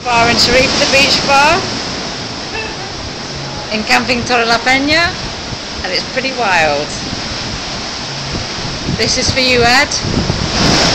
Bar in Sharif, the beach bar in Camping Torre la Peña, and it's pretty wild. This is for you, Ed.